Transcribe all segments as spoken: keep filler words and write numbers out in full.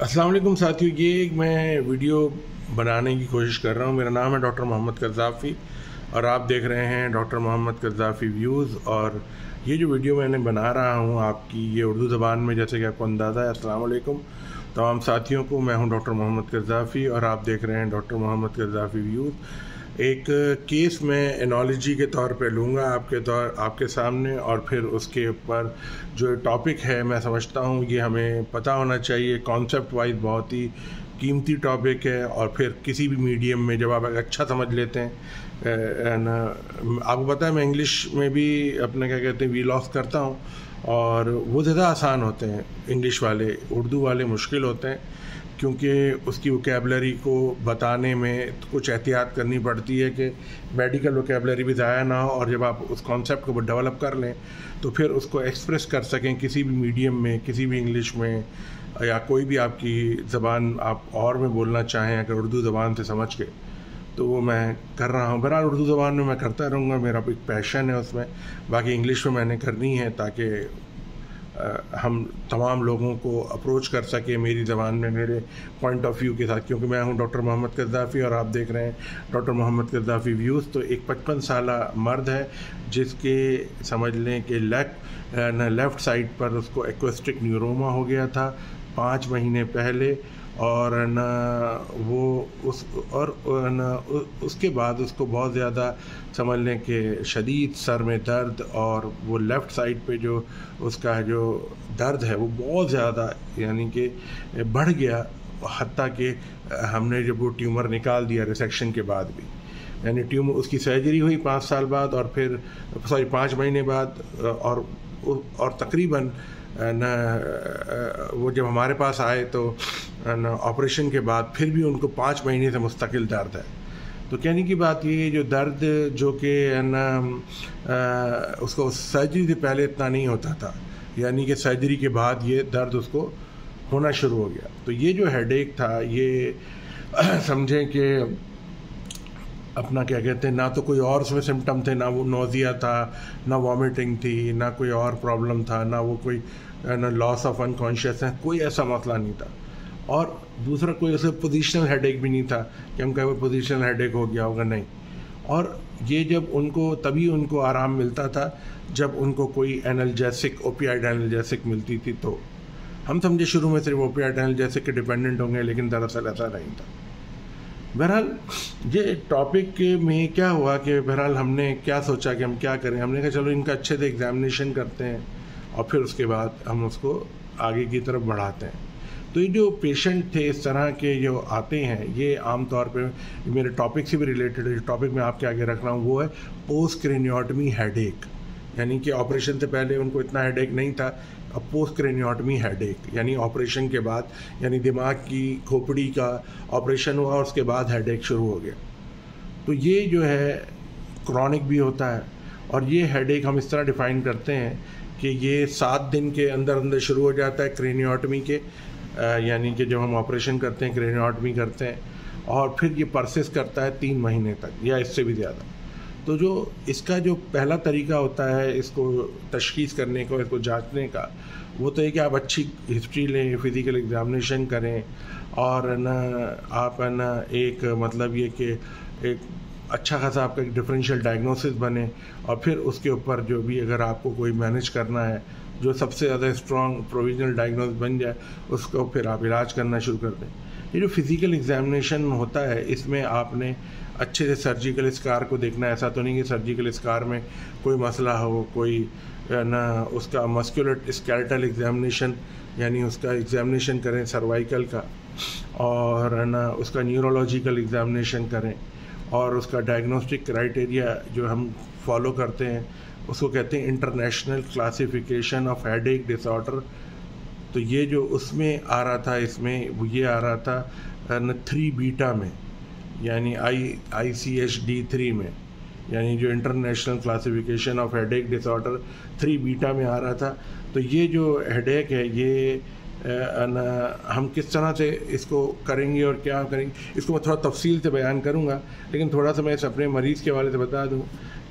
السلام علیکم ساتھیو، یہ ایک میں ویڈیو بنانے کی کوشش کر رہا ہوں۔ میرا نام ہے ڈاکٹر محمد قذافی اور آپ دیکھ رہے ہیں ڈاکٹر محمد قذافی ویوز۔ اور یہ جو ویڈیو میں نے بنا رہا ہوں آپ کی، یہ اردو زبان میں، جیسے کہ آپ کو اندازہ ہے۔ السلام علیکم تمام ساتھیوں کو، میں ہوں ڈاکٹر محمد قذافی اور آپ دیکھ رہے ہیں ڈاکٹر محمد قذافی ویوز۔ ایک کیس میں انالوجی کے طور پہ لوں گا آپ کے طور آپ کے سامنے، اور پھر اس کے اوپر جو ٹاپک ہے میں سمجھتا ہوں یہ ہمیں پتہ ہونا چاہیے۔ کانسیپٹ وائز بہت ہی قیمتی ٹاپک ہے، اور پھر کسی بھی میڈیم میں جب آپ اچھا سمجھ لیتے ہیں نا، آپ کو پتہ ہے میں انگلش میں بھی اپنے کیا کہتے ہیں ویلاگس کرتا ہوں، اور وہ زیادہ آسان ہوتے ہیں انگلش والے، اردو والے مشکل ہوتے ہیں، کیونکہ اس کی ووکیبلری کو بتانے میں کچھ احتیاط کرنی پڑتی ہے کہ میڈیکل ووکیبلری بھی ضائع نہ ہو، اور جب آپ اس کانسیپٹ کو ڈیولپ کر لیں تو پھر اس کو ایکسپریس کر سکیں کسی بھی میڈیم میں، کسی بھی انگلش میں، یا کوئی بھی آپ کی زبان آپ اور میں بولنا چاہیں اگر اردو زبان سے سمجھ کے، تو وہ میں کر رہا ہوں۔ بہرحال اردو زبان میں میں کرتا رہوں گا، میرا ایک پیشن ہے اس میں، باقی انگلش میں میں نے کرنی ہے تاکہ ہم تمام لوگوں کو اپروچ کر سکیں میری زبان میں، میرے پوائنٹ آف ویو کے ساتھ، کیونکہ میں ہوں ڈاکٹر محمد قذافی اور آپ دیکھ رہے ہیں ڈاکٹر محمد قذافی ویوز۔ تو ایک پچپن سالہ مرد ہے جس کے سمجھ لیں کہ لیگ لیفٹ سائڈ پر اس کو ایکوسٹک نیوروما ہو گیا تھا پانچ مہینے پہلے، اور نہ وہ اس اور نہ اس کے بعد اس کو بہت زیادہ سمجھ لیں کہ شدید سر میں درد، اور وہ لیفٹ سائڈ پہ جو اس کا جو درد ہے وہ بہت زیادہ یعنی کہ بڑھ گیا، حتیٰ کہ ہم نے جب وہ ٹیومر نکال دیا ریسیکشن کے بعد بھی، یعنی ٹیومر اس کی سرجری ہوئی پانچ سال بعد، اور پھر سوری پانچ مہینے بعد، اور اور تقریباً نہ وہ جب ہمارے پاس آئے تو آپریشن کے بعد پھر بھی ان کو پانچ مہینے سے مستقل درد ہے۔ تو کہنے کی بات یہ ہے جو درد جو کہ نا اس کو سرجری سے پہلے اتنا نہیں ہوتا تھا، یعنی کہ سرجری کے بعد یہ درد اس کو ہونا شروع ہو گیا۔ تو یہ جو ہیڈ ایک تھا، یہ سمجھیں کہ اپنا کیا کہتے ہیں، نہ تو کوئی اور اس میں سمٹم تھے، نہ وہ نوزیا تھا، نہ وامٹنگ تھی، نہ کوئی اور پرابلم تھا، نہ وہ کوئی نہ لاس آف انکانشیس ہے، کوئی ایسا مسئلہ نہیں تھا۔ اور دوسرا کوئی اسے پوزیشنل ہیڈ ایک بھی نہیں تھا کہ ہم کہیں وہ پوزیشنل ہیڈ ایک ہو گیا ہوگا، نہیں۔ اور یہ جب ان کو تبھی ان کو آرام ملتا تھا جب ان کو کوئی اینالجیسک اوپیائڈ اینالجیسک ملتی تھی، تو ہم سمجھے شروع میں صرف اوپیائڈ اینالجیسک کے ڈپینڈنٹ ہوں گے، لیکن دراصل ایسا نہیں تھا۔ بہرحال یہ ٹاپک میں کیا ہوا کہ بہرحال ہم نے کیا سوچا کہ ہم کیا کریں، ہم نے کہا چلو ان کا اچھے سے ایگزامینیشن کرتے ہیں اور پھر اس کے بعد ہم اس کو آگے کی طرف بڑھاتے ہیں۔ تو یہ جو پیشنٹ تھے اس طرح کے جو آتے ہیں، یہ عام طور پہ میرے ٹاپک سے بھی ریلیٹڈ ہے۔ جو ٹاپک میں آپ کے آگے رکھ رہا ہوں وہ ہے پوسٹ کرینیوٹمی ہیڈ ایک، یعنی کہ آپریشن سے پہلے ان کو اتنا ہیڈ ایک نہیں تھا، اب پوسٹ کرینیوٹمی ہیڈ ایک، یعنی آپریشن کے بعد، یعنی دماغ کی کھوپڑی کا آپریشن ہوا اور اس کے بعد ہیڈ ایک شروع ہو گیا۔ تو یہ جو ہے کرونک بھی ہوتا ہے، اور یہ ہیڈ ایک ہم اس طرح ڈیفائن کرتے ہیں کہ یہ سات دن کے اندر اندر شروع ہو جاتا ہے کرینیوٹمی کے، یعنی کہ جب ہم آپریشن کرتے ہیں کرینیوٹمی کرتے ہیں، اور پھر یہ پرسس کرتا ہے تین مہینے تک یا اس سے بھی زیادہ۔ تو جو اس کا جو پہلا طریقہ ہوتا ہے اس کو تشخیص کرنے کا، اس کو جانچنے کا، وہ تو ہے کہ آپ اچھی ہسٹری لیں، فزیکل ایگزامینیشن کریں، اور نا آپ نا ایک مطلب یہ کہ ایک اچھا خاصا آپ کا ایک ڈفرینشیل ڈائگنوسس بنے، اور پھر اس کے اوپر جو بھی اگر آپ کو کوئی مینیج کرنا ہے، جو سب سے زیادہ اسٹرانگ پروویژنل ڈائگنوس بن جائے، اس کو پھر آپ علاج کرنا شروع کر دیں۔ یہ جو فزیکل ایگزامینیشن ہوتا ہے اس میں آپ نے اچھے سے سرجیکل اسکار کو دیکھنا ہے۔ ایسا تو نہیں کہ سرجیکل اسکار میں کوئی مسئلہ ہو، کوئی نہ اس کا مسکولر اسکیلٹل ایگزامینیشن، یعنی اس کا ایگزامینیشن کریں سروائیکل کا، اور نہ اس کا نیورولوجیکل ایگزامینیشن کریں، اور اس کا ڈائگنوسٹک کرائٹیریا جو ہم فالو کرتے ہیں اس کو کہتے ہیں انٹرنیشنل کلاسیفیکیشن آف ہیڈ ایک ڈس آرڈر۔ تو یہ جو اس میں آ رہا تھا، اس میں وہ یہ آ رہا تھا تھری بیٹا میں، یعنی I I C H D three میں، یعنی جو انٹرنیشنل کلاسیفیکیشن آف ہیڈ ایک ڈس آرڈر تھری بیٹا میں آ رہا تھا۔ تو یہ جو ہیڈ ایک ہے، یہ ہم کس طرح سے اس کو کریں گے اور کیا کریں گے، اس کو میں تھوڑا تفصیل سے بیان کروں گا، لیکن تھوڑا سا میں اس اپنے مریض کے حوالے سے بتا دوں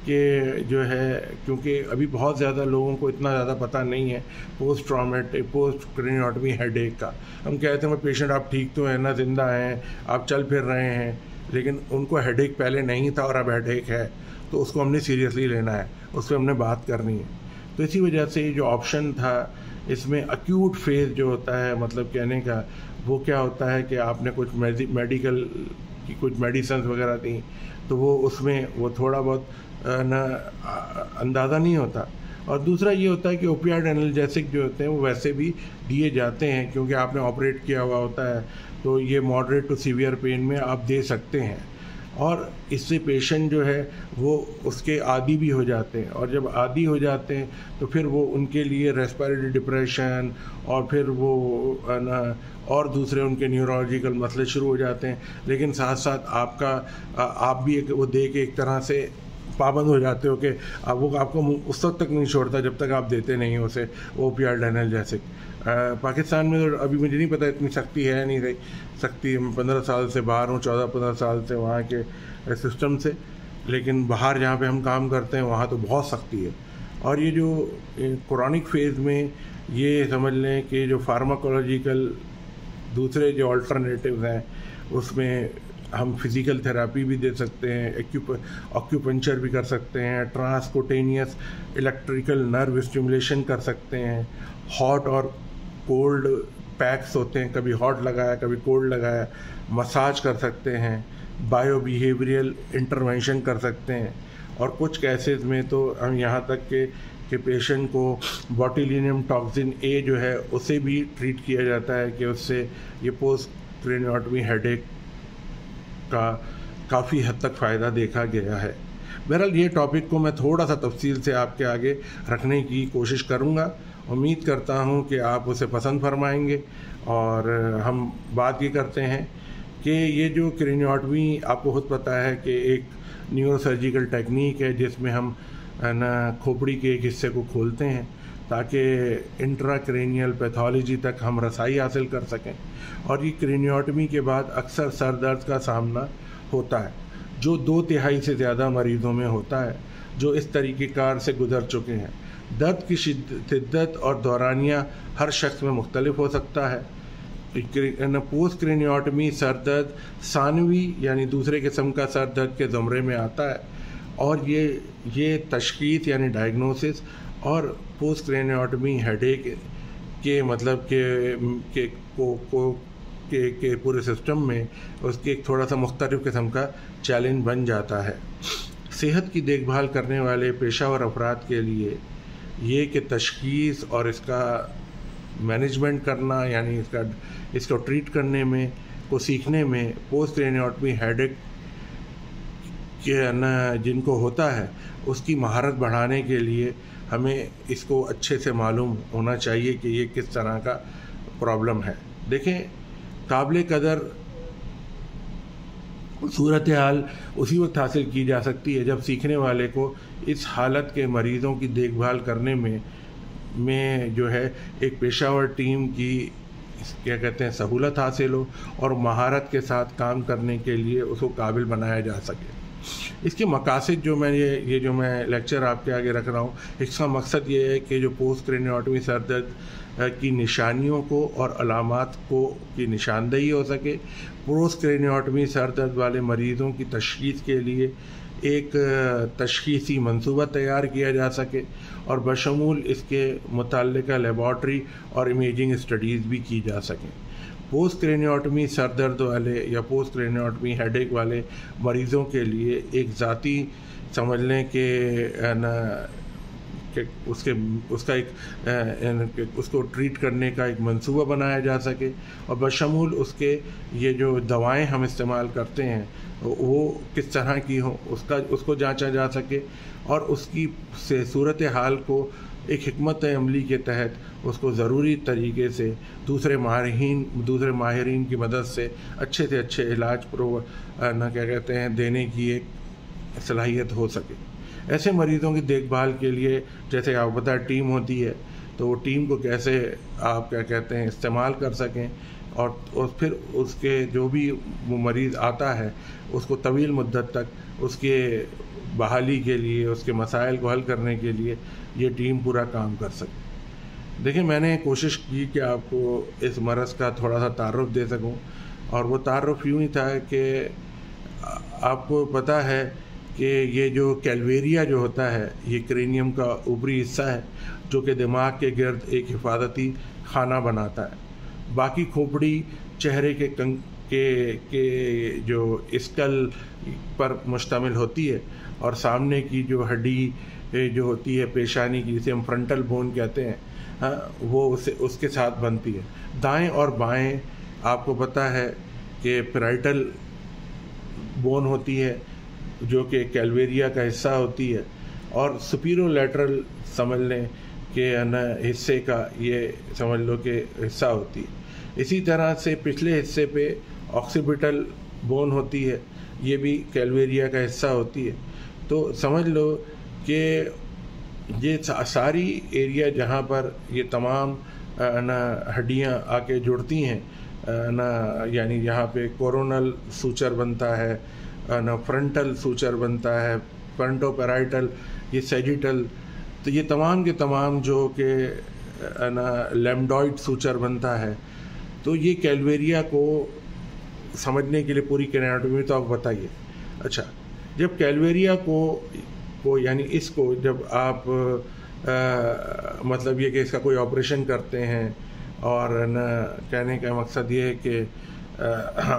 کہ جو ہے کیونکہ ابھی بہت زیادہ لوگوں کو اتنا زیادہ پتہ نہیں ہے post traumatic post craniotomy headache کا. ہم کہتے ہیں پیشنٹ آپ ٹھیک تو ہیں نا, زندہ ہیں, آپ چل پھر رہے ہیں, لیکن ان کو ہیڈ ایک پہلے نہیں تھا اور اب ہیڈ ایک ہے, تو اس کو ہم نے سیریسلی لینا ہے, اس پہ ہم نے بات کرنی ہے. تو اسی وجہ سے یہ جو آپشن تھا اس میں ایکیوٹ فیز جو ہوتا ہے, مطلب کہنے کا وہ کیا ہوتا ہے کہ آپ نے کچھ میڈیکل کی کچھ میڈیسنز وغیرہ دیں تو وہ اس میں وہ تھوڑا بہت نا اندازہ نہیں ہوتا. اور دوسرا یہ ہوتا ہے کہ اوپیائڈ انالجیسک جو ہوتے ہیں وہ ویسے بھی دیے جاتے ہیں کیونکہ آپ نے آپریٹ کیا ہوا ہوتا ہے, تو یہ ماڈریٹ ٹو سیویئر پین میں آپ دے سکتے ہیں. اور اس سے پیشنٹ جو ہے وہ اس کے عادی بھی ہو جاتے ہیں, اور جب عادی ہو جاتے ہیں تو پھر وہ ان کے لیے ریسپیریٹری ڈپریشن اور پھر وہ نا اور دوسرے ان کے نیورولوجیکل مسئلے شروع ہو جاتے ہیں. لیکن ساتھ ساتھ آپ کا آپ بھی ایک وہ دے کے ایک طرح سے پابند ہو جاتے ہو کہ وہ آپ کو اس وقت تک نہیں چھوڑتا جب تک آپ دیتے نہیں ہو اسے اوپیائڈ انالجیسک. پاکستان میں تو ابھی مجھے نہیں پتہ اتنی سختی ہے نہیں رہی سختی, میں پندرہ سال سے باہر ہوں, چودہ پندرہ سال سے وہاں کے سسٹم سے, لیکن باہر جہاں پہ ہم کام کرتے ہیں وہاں تو بہت سختی ہے. اور یہ جو کرونک فیز میں یہ سمجھ لیں کہ جو فارماکولوجیکل دوسرے جو آلٹرنیٹیوز ہیں اس میں ہم فزیکل تھراپی بھی دے سکتے ہیں, آکیوپنچر بھی کر سکتے ہیں, ٹرانسکوٹینیس الیکٹریکل نرو اسٹیمولیشن کر سکتے ہیں, ہاٹ اور کولڈ پیکس ہوتے ہیں, کبھی ہاٹ لگایا کبھی کولڈ لگایا, مساج کر سکتے ہیں, بایو بیہیویئرل انٹرونشن کر سکتے ہیں. اور کچھ کیسز میں تو ہم یہاں تک کہ کہ پیشنٹ کو باٹیلینیم ٹاکسن اے جو ہے اسے بھی ٹریٹ کیا جاتا ہے کہ اس سے یہ پوسٹ کرینیوٹمی ہیڈ ایک کا کافی حد تک فائدہ دیکھا گیا ہے. بہرحال یہ ٹاپک کو میں تھوڑا سا تفصیل سے آپ کے آگے رکھنے کی کوشش کروں گا, امید کرتا ہوں کہ آپ اسے پسند فرمائیں گے. اور ہم بات یہ کرتے ہیں کہ یہ جو کرینیوٹمی آپ کو خود پتہ ہے کہ ایک نیورو سرجیکل ٹیکنیک ہے جس میں ہم نا کھوپڑی کے ایک حصے کو کھولتے ہیں تاکہ انٹرا کرینیل پیتھولوجی تک ہم رسائی حاصل کر سکیں. اور یہ کرینیوٹمی کے بعد اکثر سر درد کا سامنا ہوتا ہے جو دو تہائی سے زیادہ مریضوں میں ہوتا ہے جو اس طریقہ کار سے گزر چکے ہیں. درد کی شدت اور دورانیہ ہر شخص میں مختلف ہو سکتا ہے. پوسٹ کرینیوٹمی سر درد ثانوی یعنی دوسرے قسم کا سر درد کے زمرے میں آتا ہے, اور یہ یہ تشخیص یعنی ڈائگنوسس اور پوسٹ کرینیوٹمی ہیڈ ایک کے مطلب کہ کہ کو کو کے کے پورے سسٹم میں اس کی ایک تھوڑا سا مختلف قسم کا چیلنج بن جاتا ہے. صحت کی دیکھ بھال کرنے والے پیشہ ور افراد کے لیے یہ کہ تشخیص اور اس کا مینجمنٹ کرنا یعنی اس کا اس کو ٹریٹ کرنے میں کو سیکھنے میں پوسٹ کرینیوٹمی ہیڈ ایک کے نا جن کو ہوتا ہے اس کی مہارت بڑھانے کے لیے ہمیں اس کو اچھے سے معلوم ہونا چاہیے کہ یہ کس طرح کا پرابلم ہے. دیکھیں, قابل قدر صورتحال اسی وقت حاصل کی جا سکتی ہے جب سیکھنے والے کو اس حالت کے مریضوں کی دیکھ بھال کرنے میں میں جو ہے ایک پیشہ ور ٹیم کی کیا کہتے ہیں سہولت حاصل ہو اور مہارت کے ساتھ کام کرنے کے لیے اس کو قابل بنایا جا سکے. اس کے مقاصد جو میں یہ یہ جو میں لیکچر آپ کے آگے رکھ رہا ہوں, اس کا مقصد یہ ہے کہ جو پوسٹ کرینیوٹمی سر درد کی نشانیوں کو اور علامات کو کی نشاندہی ہو سکے, پوسٹ کرینیوٹمی سر درد والے مریضوں کی تشخیص کے لیے ایک تشخیصی منصوبہ تیار کیا جا سکے, اور بشمول اس کے متعلقہ لیبارٹری اور امیجنگ اسٹڈیز بھی کی جا سکیں. پوسٹ کرینیوٹمی سر درد والے یا پوسٹ کرینیوٹمی ہیڈ ایک والے مریضوں کے لیے ایک ذاتی سمجھ لیں کہ کہ اس کے اس کا ایک اس کو ٹریٹ کرنے کا ایک منصوبہ بنایا جا سکے, اور بشمول اس کے یہ جو دوائیں ہم استعمال کرتے ہیں وہ کس طرح کی ہوں اس کا اس کو جانچا جا سکے, اور اس کی سے صورت حال کو ایک حکمت عملی کے تحت اس کو ضروری طریقے سے دوسرے ماہرین دوسرے ماہرین کی مدد سے اچھے سے اچھے علاج پرو نہ کیا کہتے ہیں دینے کی ایک صلاحیت ہو سکے. ایسے مریضوں کی دیکھ بھال کے لیے جیسے آپ بتا ٹیم ہوتی ہے, تو وہ ٹیم کو کیسے آپ کیا کہتے ہیں استعمال کر سکیں, اور پھر اس کے جو بھی وہ مریض آتا ہے اس کو طویل مدت تک اس کے بحالی کے لیے، اس کے مسائل کو حل کرنے کے لیے یہ ٹیم پورا کام کر سکے۔ دیکھیں، میں نے کوشش کی کہ آپ کو اس مرض کا تھوڑا سا تعارف دے سکوں، اور وہ تعارف یوں ہی تھا کہ آپ کو پتہ ہے کہ یہ جو کیلویریا جو ہوتا ہے یہ کرینیم کا اوپری حصہ ہے جو کہ دماغ کے گرد ایک حفاظتی خانہ بناتا ہے۔ باقی کھوپڑی چہرے کے کنگ کے کے جو اسکل پر مشتمل ہوتی ہے، اور سامنے کی جو ہڈی جو ہوتی ہے پیشانی کی، جسے ہم فرنٹل بون کہتے ہیں، ہاں وہ اسے اس کے ساتھ بنتی ہے۔ دائیں اور بائیں آپ کو پتہ ہے کہ پیرائٹل بون ہوتی ہے جو کہ کیلویریا کا حصہ ہوتی ہے، اور سپیرو لیٹرل سمجھ لیں کہ حصے کا یہ سمجھ لو کہ حصہ ہوتی ہے۔ اسی طرح سے پچھلے حصے پہ آکسیپیٹل بون ہوتی ہے، یہ بھی کیلویریا کا حصہ ہوتی ہے۔ تو سمجھ لو کہ یہ ساری ایریا جہاں پر یہ تمام نا ہڈیاں آ کے جڑتی ہیں نا، یعنی یہاں پہ کورونل سوچر بنتا ہے نا، فرنٹل سوچر بنتا ہے، فرنٹو پیرائٹل، یہ سیجیٹل، تو یہ تمام کے تمام جو کہ نا لیمڈوئڈ سوچر بنتا ہے۔ تو یہ کیلویریا کو سمجھنے کے لیے پوری اناٹومی تو آپ بتائیے۔ اچھا، جب کیلویریا کو کو یعنی اس کو جب آپ آ, مطلب یہ کہ اس کا کوئی آپریشن کرتے ہیں، اور نا کہنے کا مقصد یہ ہے کہ آ,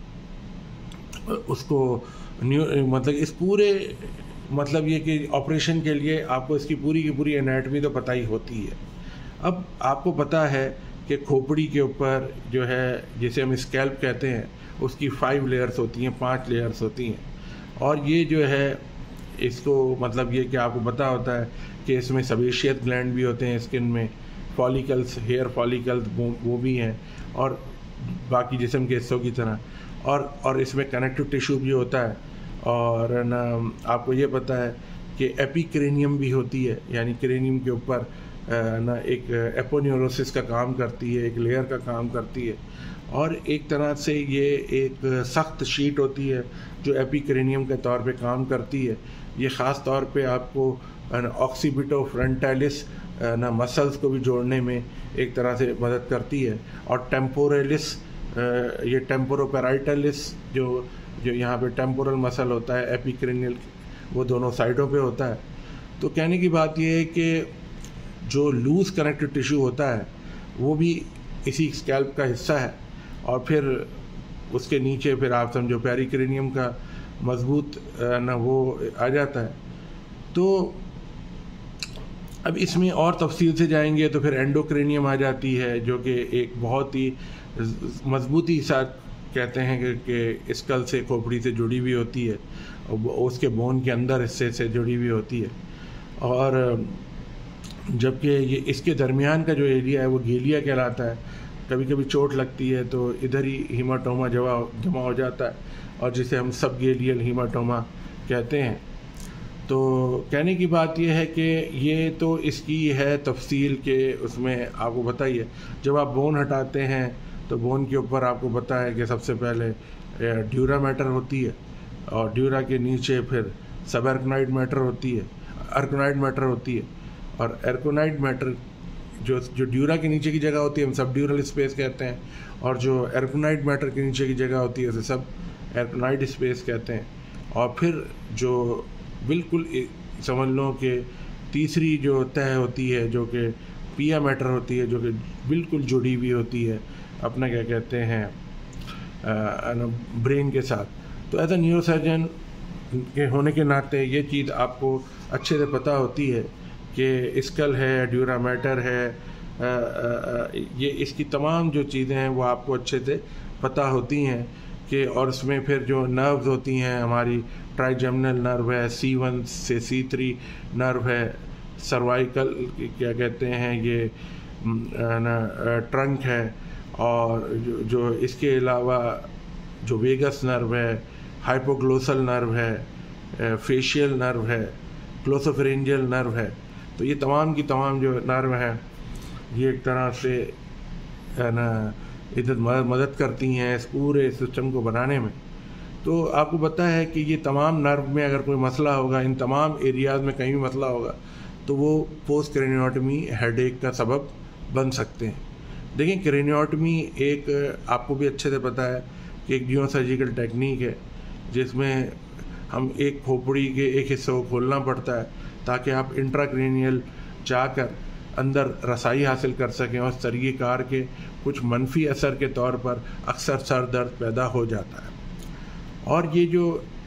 اس کو نیو مطلب اس پورے مطلب یہ کہ آپریشن کے لیے آپ کو اس کی پوری کی پوری اناٹومی تو پتہ ہی ہوتی ہے۔ اب آپ کو پتہ ہے کہ کھوپڑی کے اوپر جو ہے جسے ہم اسکیلپ کہتے ہیں، اس کی فائیو لیئرز ہوتی ہیں، پانچ لیئرز ہوتی ہیں، اور یہ جو ہے اس کو مطلب یہ کہ آپ کو پتہ ہوتا ہے کہ اس میں سبیشیت گلینڈ بھی ہوتے ہیں اسکن میں، فالیکلز، ہیئر فالیکلز وہ بھی ہیں، اور باقی جسم کے حصوں کی طرح، اور اور اس میں کنیکٹو ٹیشو بھی ہوتا ہے، اور نا آپ کو یہ پتہ ہے کہ ایپی کرینیم بھی ہوتی ہے، یعنی کرینیم کے اوپر نا ایک ایپونیوروسس کا کام کرتی ہے، ایک لیئر کا کام کرتی ہے، اور ایک طرح سے یہ ایک سخت شیٹ ہوتی ہے جو ایپی کرینیم کے طور پہ کام کرتی ہے۔ یہ خاص طور پہ آپ کو آکسیپیٹو فرنٹیلس نا مسلز کو بھی جوڑنے میں ایک طرح سے مدد کرتی ہے، اور ٹیمپوریلس، یہ ٹیمپورو پیرائٹلس جو جو یہاں پہ ٹیمپورل مسل ہوتا ہے ایپی کرینیل، وہ دونوں سائڈوں پہ ہوتا ہے۔ تو کہنے کی بات یہ ہے کہ جو لوز کنیکٹو ٹیشو ہوتا ہے وہ بھی اسی اسکیلپ کا حصہ ہے، اور پھر اس کے نیچے پھر آپ سمجھو پیری کرینیم کا مضبوط نا وہ آ جاتا ہے۔ تو اب اس میں اور تفصیل سے جائیں گے تو پھر اینڈوکرینیم آ جاتی ہے، جو کہ ایک بہت ہی مضبوطی ساتھ کہتے ہیں کہ کہ اسکل سے، کھوپڑی سے جڑی ہوئی ہوتی ہے، اس کے بون کے اندر حصے سے جڑی ہوئی ہوتی ہے، اور جبکہ یہ اس کے درمیان کا جو ایریا ہے وہ گیلیا کہلاتا ہے۔ کبھی کبھی چوٹ لگتی ہے تو ادھر ہی ہیماٹوما جمع جمع ہو جاتا ہے، اور جسے ہم سب گیلیل ہیماٹوما کہتے ہیں۔ تو کہنے کی بات یہ ہے کہ یہ تو اس کی ہے تفصیل کہ اس میں آپ کو بتائیے، جب آپ بون ہٹاتے ہیں تو بون کے اوپر آپ کو پتہ ہے کہ سب سے پہلے ڈیورا میٹر ہوتی ہے، اور ڈیورا کے نیچے پھر سب ارکنائڈ میٹر ہوتی ہے، ارکنائڈ میٹر ہوتی ہے، اور ارکنائڈ میٹر جو جو ڈیورا کے نیچے کی جگہ ہوتی ہے ہم سب ڈیورل اسپیس کہتے ہیں، اور جو ارکنائڈ میٹر کے نیچے کی جگہ ہوتی ہے اسے سب ارکنائڈ اسپیس کہتے ہیں۔ اور پھر جو بالکل سمجھ لو کہ تیسری جو تہ ہوتی ہے جو کہ پیا میٹر ہوتی ہے، جو کہ بالکل جڑی ہوئی ہوتی ہے اپنا کیا کہتے ہیں برین کے ساتھ۔ تو ایز اے نیورو سرجن کے ہونے کے ناطے یہ چیز آپ کو اچھے سے پتہ ہوتی ہے کہ اسکل ہے، ڈیورا میٹر ہے، یہ اس کی تمام جو چیزیں ہیں وہ آپ کو اچھے سے پتہ ہوتی ہیں کہ، اور اس میں پھر جو نروز ہوتی ہیں ہماری ٹرائیجمنل نرو ہے، سی ون سے سی تھری نرو ہے، سروائیکل کیا کہتے ہیں یہ ٹرنک ہے، اور جو اس کے علاوہ جو ویگس نرو ہے، ہائپوگلوسل نرو ہے، فیشیل نرو ہے، گلوسوفرینجل نرو ہے۔ تو یہ تمام کی تمام جو نرو ہیں یہ ایک طرح سے نا ادھر مدد کرتی ہیں اس پورے سسٹم کو بنانے میں۔ تو آپ کو پتہ ہے کہ یہ تمام نرو میں اگر کوئی مسئلہ ہوگا، ان تمام ایریاز میں کہیں بھی مسئلہ ہوگا تو وہ پوسٹ کرینیوٹمی ہیڈ ایک کا سبب بن سکتے ہیں۔ دیکھیں کرینیوٹمی ایک آپ کو بھی اچھے سے پتہ ہے کہ ایک نیو سرجیکل ٹیکنیک ہے جس میں ہم ایک کھوپڑی کے ایک حصے کو کھولنا پڑتا ہے تاکہ آپ انٹراکرینیل جا کر اندر رسائی حاصل کر سکیں، اور اس طریقہ کار کے کچھ منفی اثر کے طور پر اکثر سر درد پیدا ہو جاتا ہے۔ اور یہ جو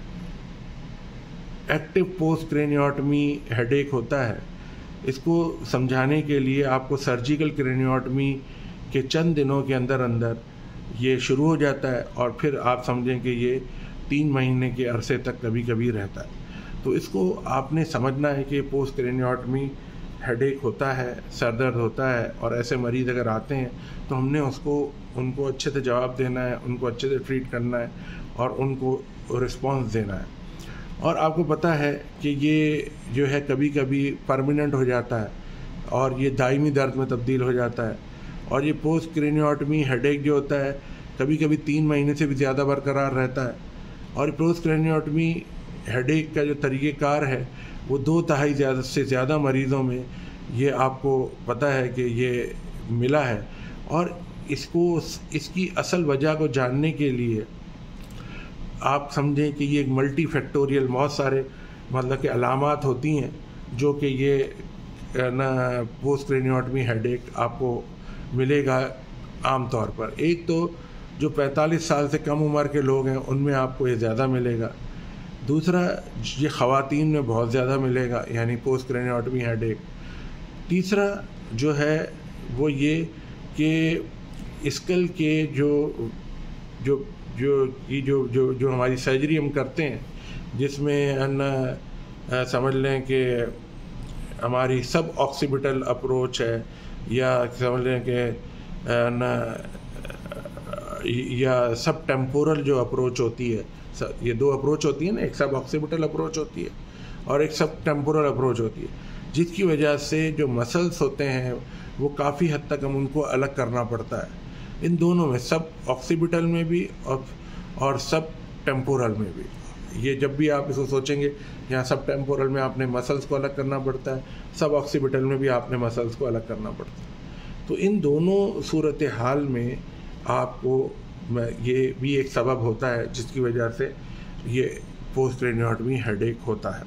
ایکٹیو پوسٹ کرینیوٹمی ہیڈ ایک ہوتا ہے، اس کو سمجھانے کے لیے آپ کو سرجیکل کرینیوٹمی کے چند دنوں کے اندر اندر یہ شروع ہو جاتا ہے، اور پھر آپ سمجھیں کہ یہ تین مہینے کے عرصے تک کبھی کبھی رہتا ہے۔ تو اس کو آپ نے سمجھنا ہے کہ پوسٹ کرینیوٹمی ہیڈ ایک ہوتا ہے، سر درد ہوتا ہے، اور ایسے مریض اگر آتے ہیں تو ہم نے اس کو ان کو اچھے سے جواب دینا ہے، ان کو اچھے سے ٹریٹ کرنا ہے، اور ان کو رسپانس دینا ہے۔ اور آپ کو پتہ ہے کہ یہ جو ہے کبھی کبھی پرماننٹ ہو جاتا ہے اور یہ دائمی درد میں تبدیل ہو جاتا ہے، اور یہ پوسٹ کرینیوٹمی ہیڈ ایک جو ہوتا ہے کبھی کبھی تین مہینے سے بھی زیادہ برقرار رہتا ہے۔ اور پوسٹ کرینیوٹمی ہیڈ ایک کا جو طریقہ کار ہے وہ دو تہائی زیادہ سے زیادہ مریضوں میں یہ آپ کو پتہ ہے کہ یہ ملا ہے۔ اور اس کو اس کی اصل وجہ کو جاننے کے لیے آپ سمجھیں کہ یہ ایک ملٹی فیکٹوریل بہت سارے مطلب کہ علامات ہوتی ہیں جو کہ یہ نا پوسٹ کرینیوٹمی ہیڈ ایک آپ کو ملے گا عام طور پر۔ ایک تو جو پینتالیس سال سے کم عمر کے لوگ ہیں ان میں آپ کو یہ زیادہ ملے گا۔ دوسرا یہ خواتین میں بہت زیادہ ملے گا، یعنی پوسٹ کرینیوٹمی ہیڈ ایک۔ تیسرا جو ہے وہ یہ کہ اسکل کے جو جو جو یہ جو جو جو ہماری سرجری ہم کرتے ہیں جس میں نا سمجھ لیں کہ ہماری سب آکسیپیٹل اپروچ ہے، یا سمجھ لیں کہ نا یا سب ٹیمپورل جو اپروچ ہوتی ہے، یہ دو اپروچ ہوتی ہے نا، ایک سب آکسیپیٹل اپروچ ہوتی ہے اور ایک سب ٹیمپورل اپروچ ہوتی ہے، جس کی وجہ سے جو مسلس ہوتے ہیں وہ کافی حد تک ہم ان کو الگ کرنا پڑتا ہے۔ ان دونوں میں سب آکسیپیٹل میں بھی اور اور سب ٹیمپورل میں بھی، یہ جب بھی آپ اس کو سوچیں گے یہاں سب ٹیمپورل میں آپ نے مسلس کو الگ کرنا پڑتا ہے، سب آکسیپیٹل میں بھی آپ نے مسلس کو الگ کرنا پڑتا ہے۔ تو ان دونوں صورتحال میں آپ کو یہ بھی ایک سبب ہوتا ہے جس کی وجہ سے یہ پوسٹ کرینیوٹمی ہیڈ ایک ہوتا ہے۔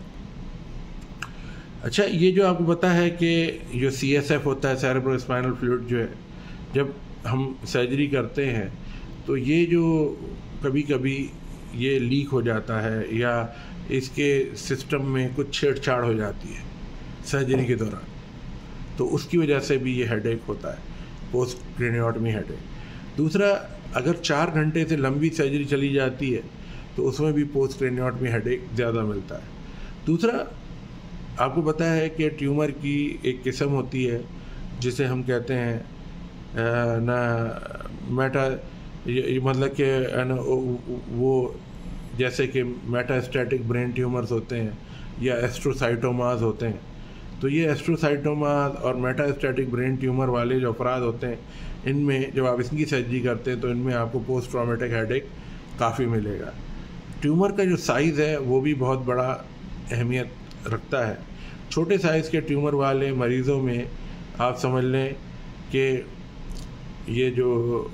اچھا، یہ جو آپ کو پتہ ہے کہ جو سی ایس ایف ہوتا ہے، سیریبرو اسپائنل فلوئڈ، جو ہے جب ہم سرجری کرتے ہیں تو یہ جو کبھی کبھی یہ لیک ہو جاتا ہے یا اس کے سسٹم میں کچھ چھیڑ چھاڑ ہو جاتی ہے سرجری کے دوران، تو اس کی وجہ سے بھی یہ ہیڈ ایک ہوتا ہے، پوسٹ کرینیوٹمی ہیڈ ایک۔ دوسرا، اگر چار گھنٹے سے لمبی سرجری چلی جاتی ہے تو اس میں بھی پوسٹ کرینیوٹمی ہیڈ ایک زیادہ ملتا ہے۔ دوسرا، آپ کو پتہ ہے کہ ٹیومر کی ایک قسم ہوتی ہے جسے ہم کہتے ہیں نا میٹا، مطلب کہ وہ جیسے کہ میٹا اسٹیٹک برین ٹیومرز ہوتے ہیں یا ایسٹروسائٹوماز ہوتے ہیں۔ تو یہ ایسٹروسائٹوماز اور میٹا اسٹیٹک برین ٹیومر والے جو افراد ہوتے ہیں، ان میں جب آپ اس کی سرجری کرتے ہیں تو ان میں آپ کو پوسٹ ٹرامیٹک ہیڈ ایک کافی ملے گا۔ ٹیومر کا جو سائز ہے وہ بھی بہت بڑا اہمیت رکھتا ہے۔ چھوٹے سائز کے ٹیومر والے مریضوں میں آپ سمجھ لیں کہ یہ جو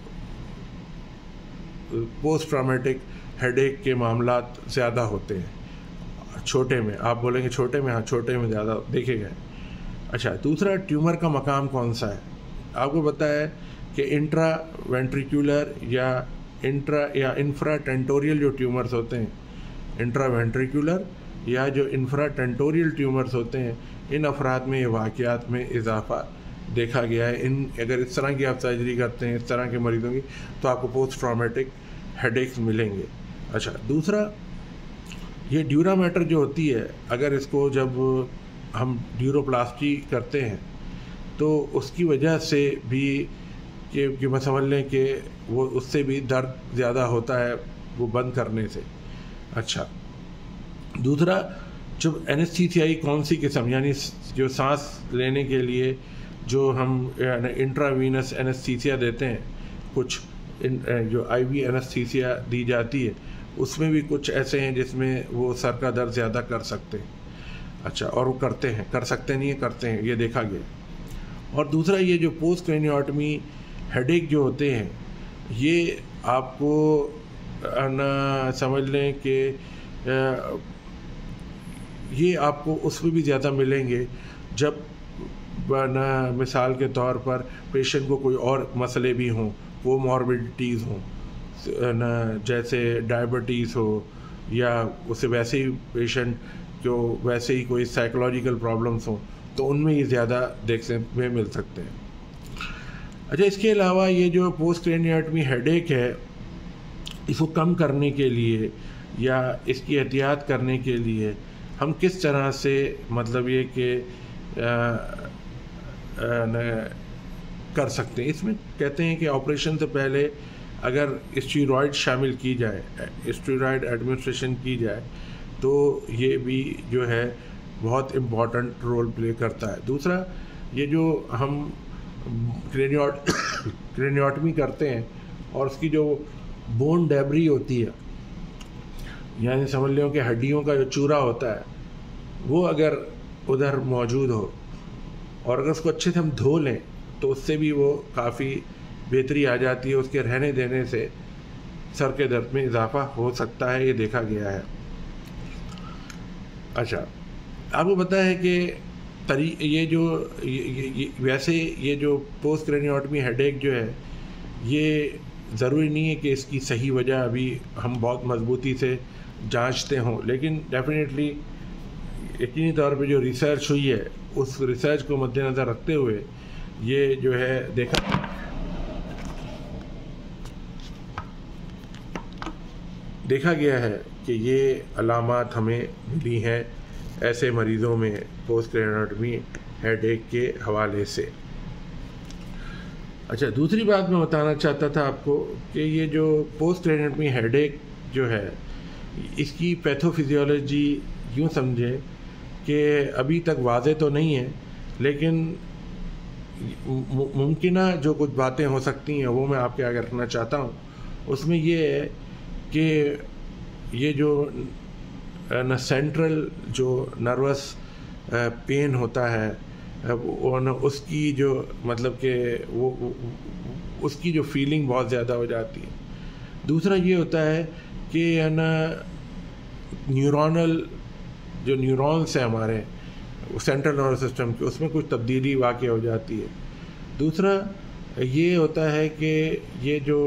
پوسٹ ٹرامیٹک ہیڈ ایک کے معاملات زیادہ ہوتے ہیں چھوٹے میں۔ آپ بولیں گے چھوٹے میں، ہاں چھوٹے میں زیادہ دیکھے گئے۔ اچھا، دوسرا ٹیومر کا مقام کون سا ہے؟ آپ کو پتہ ہے کہ انٹرا وینٹریکولر یا انٹرا یا انفرا ٹینٹوریل جو ٹیومرز ہوتے ہیں، انٹرا وینٹریکولر یا جو انفرا ٹینٹوریل ٹیومرز ہوتے ہیں، ان افراد میں یہ واقعات میں اضافہ دیکھا گیا ہے۔ ان اگر اس طرح کی آپ سرجری کرتے ہیں اس طرح کے مریضوں کی تو آپ کو پوسٹ ٹرامیٹک ہیڈ ایکس ملیں گے۔ اچھا، دوسرا یہ ڈیورا میٹر جو ہوتی ہے، اگر اس کو جب ہم ڈیوروپلاسٹی کرتے ہیں تو اس کی وجہ سے بھی کہ کہ میں سمجھ لیں کہ وہ اس سے بھی درد زیادہ ہوتا ہے وہ بند کرنے سے۔ اچھا، دوسرا جب اینستھیسیائی کون سی قسم، یعنی جو سانس لینے کے لیے جو ہم انٹراوینس اینستھیسیا دیتے ہیں، کچھ جو آئی وی اینستھیسیا دی جاتی ہے، اس میں بھی کچھ ایسے ہیں جس میں وہ سر کا درد زیادہ کر سکتے ہیں. اچھا، اور وہ کرتے ہیں، کر سکتے نہیں ہیں، کرتے ہیں، یہ دیکھا گیا. اور دوسرا یہ جو پوسٹ کرینیوٹمی ہیڈ ایک جو ہوتے ہیں، یہ آپ کو نہ سمجھ لیں کہ یہ آپ کو اس میں بھی زیادہ ملیں گے جب نہ مثال کے طور پر پیشنٹ کو کوئی اور مسئلے بھی ہوں، وہ موربڈیٹیز ہوں نہ، جیسے ڈائبٹیز ہو، یا اسے ویسے ہی پیشنٹ جو ویسے ہی کوئی سائیکولوجیکل پرابلمس ہوں، تو ان میں یہ زیادہ دیکھنے میں مل سکتے ہیں. اچھا، اس کے علاوہ یہ جو پوسٹ کرینیوٹمی ہیڈ ایک ہے، اس کو کم کرنے کے لیے یا اس کی احتیاط کرنے کے لیے ہم کس طرح سے، مطلب یہ کہ کر سکتے ہیں. اس میں کہتے ہیں کہ آپریشن سے پہلے اگر اسٹیرائڈ شامل کی جائے، اسٹیرائڈ ایڈمنسٹریشن کی جائے، تو یہ بھی جو ہے بہت امپورٹنٹ رول پلے کرتا ہے. دوسرا، یہ جو ہم کرینیوٹ کرینیوٹمی کرتے ہیں اور اس کی جو بون ڈیبری ہوتی ہے، یعنی سمجھ لیں کہ ہڈیوں کا جو چورا ہوتا ہے، وہ اگر ادھر موجود ہو اور اگر اس کو اچھے سے ہم دھو لیں تو اس سے بھی وہ کافی بہتری آ جاتی ہے. اس کے رہنے دینے سے سر کے درد میں اضافہ ہو سکتا ہے، یہ دیکھا گیا ہے. اچھا، آپ کو پتہ ہے کہ طری یہ جو ویسے یہ جو پوسٹ کرینیوٹمی ہیڈ ایک جو ہے، یہ ضروری نہیں ہے کہ اس کی صحیح وجہ ابھی ہم بہت مضبوطی سے جانچتے ہوں، لیکن ڈیفینیٹلی یقینی طور پہ جو ریسرچ ہوئی ہے، اس ریسرچ کو مد نظر رکھتے ہوئے یہ جو ہے دیکھا دیکھا گیا ہے کہ یہ علامات ہمیں ملی ہیں ایسے مریضوں میں پوسٹ کرینیوٹمی ہیڈ ایک کے حوالے سے. اچھا، دوسری بات میں بتانا چاہتا تھا آپ کو کہ یہ جو پوسٹ کرینیوٹمی ہیڈ ایک جو ہے، اس کی پیتھو فزیولوجی یوں سمجھے کہ ابھی تک واضح تو نہیں ہے، لیکن ممکنہ جو کچھ باتیں ہو سکتی ہیں وہ میں آپ کے آگے رکھنا چاہتا ہوں. اس میں یہ ہے کہ یہ جو نا سینٹرل جو نروس پین ہوتا ہے، اس کی جو مطلب کہ وہ اس کی جو فیلنگ بہت زیادہ ہو جاتی ہے. دوسرا یہ ہوتا ہے کہ نا نیورونل جو نیورونس ہیں ہمارے سینٹرل نروس سسٹم کے، اس میں کچھ تبدیلی واقع ہو جاتی ہے. دوسرا یہ ہوتا ہے کہ یہ جو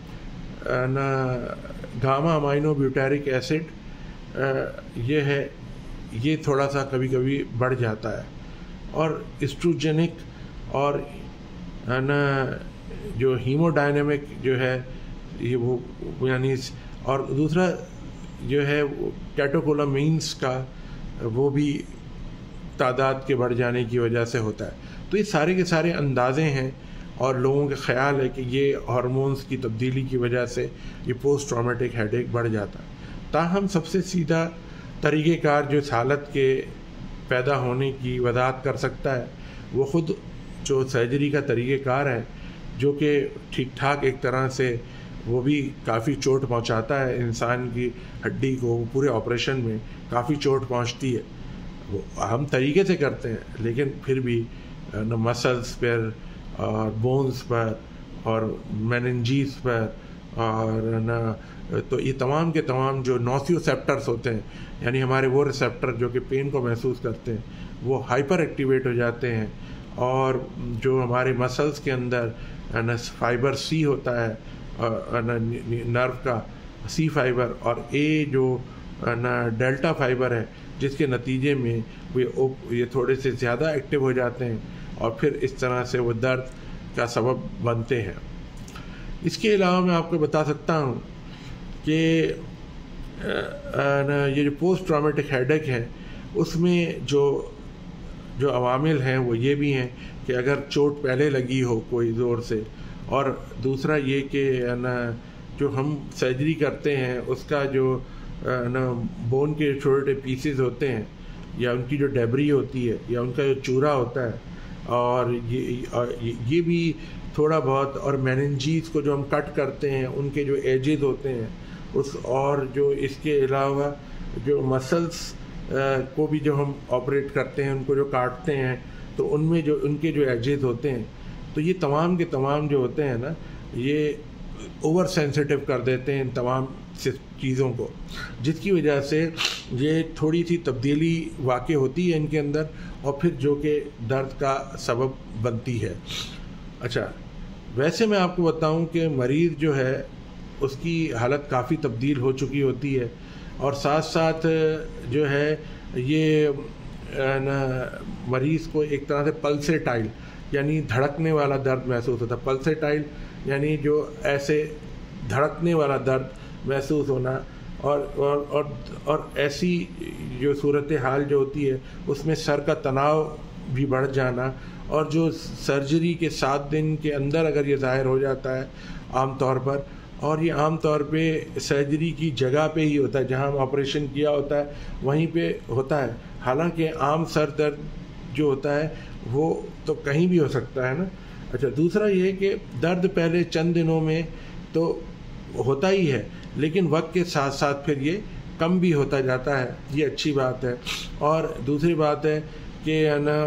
نا گاما امائنو بیوٹیرک ایسڈ یہ ہے، یہ تھوڑا سا کبھی کبھی بڑھ جاتا ہے. اور اسٹروجینک اور نا جو ہیمو ڈائنامک جو ہے یہ وہ یعنی، اور دوسرا جو ہے کیٹوکولامینس کا وہ بھی تعداد کے بڑھ جانے کی وجہ سے ہوتا ہے. تو یہ سارے کے سارے اندازے ہیں اور لوگوں کا خیال ہے کہ یہ ہارمونز کی تبدیلی کی وجہ سے یہ پوسٹ ٹرامیٹک ہیڈ ایک بڑھ جاتا ہے. تاہم سب سے سیدھا طریقہ کار جو اس حالت کے پیدا ہونے کی وضاحت کر سکتا ہے وہ خود جو سرجری کا طریقہ کار ہے، جو کہ ٹھیک ٹھاک ایک طرح سے وہ بھی کافی چوٹ پہنچاتا ہے انسان کی ہڈی کو. پورے آپریشن میں کافی چوٹ پہنچتی ہے. وہ ہم طریقے سے کرتے ہیں لیکن پھر بھی مسلس پر اور بونز پر اور میننجیز پر اور نا، تو یہ تمام کے تمام جو نوسیوسیپٹرس ہوتے ہیں، یعنی ہمارے وہ ریسیپٹر جو کہ پین کو محسوس کرتے ہیں، وہ ہائپر ایکٹیویٹ ہو جاتے ہیں. اور جو ہمارے مسلس کے اندر فائبر سی ہوتا ہے نرو کا سی فائبر، اور اے جو ڈیلٹا فائبر ہے، جس کے نتیجے میں وہ یہ تھوڑے سے زیادہ ایکٹیو ہو جاتے ہیں اور پھر اس طرح سے وہ درد کا سبب بنتے ہیں. اس کے علاوہ میں آپ کو بتا سکتا ہوں کہ یہ جو پوسٹ ٹرامیٹک ہیڈ ایک ہے، اس میں جو جو عوامل ہیں وہ یہ بھی ہیں کہ اگر چوٹ پہلے لگی ہو کوئی زور سے، اور دوسرا یہ کہ نا جو ہم سرجری کرتے ہیں اس کا جو نا بون کے چھوٹے پیسز ہوتے ہیں، یا ان کی جو ڈیبری ہوتی ہے، یا ان کا جو چورا ہوتا ہے، اور یہ یہ بھی تھوڑا بہت، اور میننجیز کو جو ہم کٹ کرتے ہیں ان کے جو ایجز ہوتے ہیں اس اور جو اس کے علاوہ جو مسلس کو بھی جو ہم آپریٹ کرتے ہیں، ان کو جو کاٹتے ہیں تو ان میں جو ان کے جو ایجز ہوتے ہیں، تو یہ تمام کے تمام جو ہوتے ہیں نا، یہ اوور سینسیٹیو کر دیتے ہیں ان تمام چیزوں کو، جس کی وجہ سے یہ تھوڑی سی تبدیلی واقع ہوتی ہے ان کے اندر، اور پھر جو کہ درد کا سبب بنتی ہے۔ اچھا، ویسے میں آپ کو بتاؤں کہ مریض جو ہے اس کی حالت کافی تبدیل ہو چکی ہوتی ہے، اور ساتھ ساتھ جو ہے یہ مریض کو ایک طرح سے پلسیٹائل یعنی دھڑکنے والا درد محسوس ہوتا ہے۔ پلسیٹائل یعنی جو ایسے دھڑکنے والا درد محسوس ہونا، اور اور اور اور ایسی جو صورتحال جو ہوتی ہے اس میں سر کا تناؤ بھی بڑھ جانا، اور جو سرجری کے سات دن کے اندر اگر یہ ظاہر ہو جاتا ہے عام طور پر، اور یہ عام طور پہ سرجری کی جگہ پہ ہی ہوتا ہے، جہاں ہم آپریشن کیا ہوتا ہے وہیں پہ ہوتا ہے، حالانکہ عام سر درد جو ہوتا ہے وہ تو کہیں بھی ہو سکتا ہے نا۔ اچھا، دوسرا یہ کہ درد پہلے چند دنوں میں تو ہوتا ہی ہے، لیکن وقت کے ساتھ ساتھ پھر یہ کم بھی ہوتا جاتا ہے، یہ اچھی بات ہے۔ اور دوسری بات ہے کہ نا،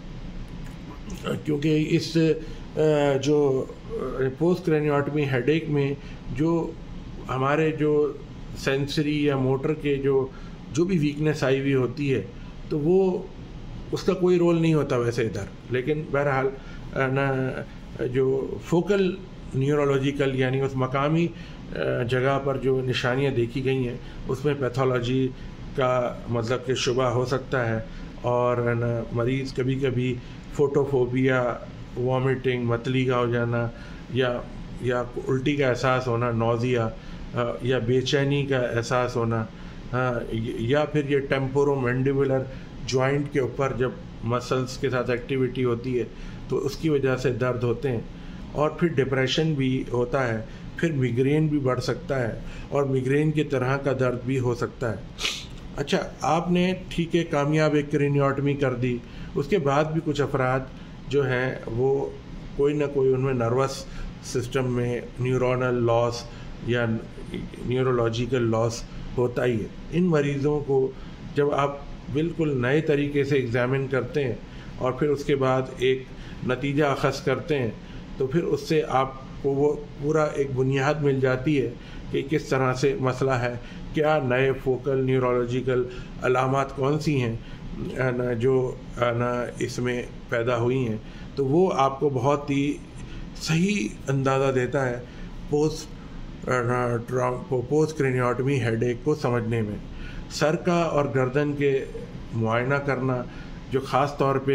کیونکہ اس جو پوسٹ کرینیوٹمی ہیڈ ایک میں جو ہمارے جو سینسری یا موٹر کے جو جو بھی ویکنیس آئی ہوئی ہوتی ہے، تو وہ اس کا کوئی رول نہیں ہوتا ویسے ادھر، لیکن بہرحال نا جو فوکل نیورولوجیکل یعنی اس مقامی جگہ پر جو نشانیاں دیکھی گئی ہیں اس میں پیتھولوجی کا مطلب کہ شبہ ہو سکتا ہے، اور نا مریض کبھی کبھی فوٹوفوبیا، وامٹنگ، متلی کا ہو جانا، یا یا الٹی کا احساس ہونا، نوزیا، یا بے چینی کا احساس ہونا، یا پھر یہ ٹیمپورو مینڈیبولر جوائنٹ کے اوپر جب مسلس کے ساتھ ایکٹیویٹی ہوتی ہے تو اس کی وجہ سے درد ہوتے ہیں، اور پھر ڈپریشن بھی ہوتا ہے، پھر میگرین بھی بڑھ سکتا ہے، اور میگرین کی طرح کا درد بھی ہو سکتا ہے۔ اچھا، آپ نے ٹھیک ہے کامیاب ایک کرینیوٹمی کر دی، اس کے بعد بھی کچھ افراد جو ہیں وہ کوئی نہ کوئی ان میں نروس سسٹم میں نیورونل لاس یا نیورولوجیکل لاس ہوتا ہی ہے۔ ان مریضوں کو جب آپ بالکل نئے طریقے سے ایگزامن کرتے ہیں اور پھر اس کے بعد ایک نتیجہ اخذ کرتے ہیں، تو پھر اس سے آپ کو وہ پورا ایک بنیاد مل جاتی ہے کہ کس طرح سے مسئلہ ہے، کیا نئے فوکل نیورولوجیکل علامات کون سی ہیں نا جو نا اس میں پیدا ہوئی ہیں، تو وہ آپ کو بہت ہی صحیح اندازہ دیتا ہے پوسٹ پوسٹ کرینیوٹمی ہیڈ ایک کو سمجھنے میں۔ سر کا اور گردن کے معائنہ کرنا جو خاص طور پہ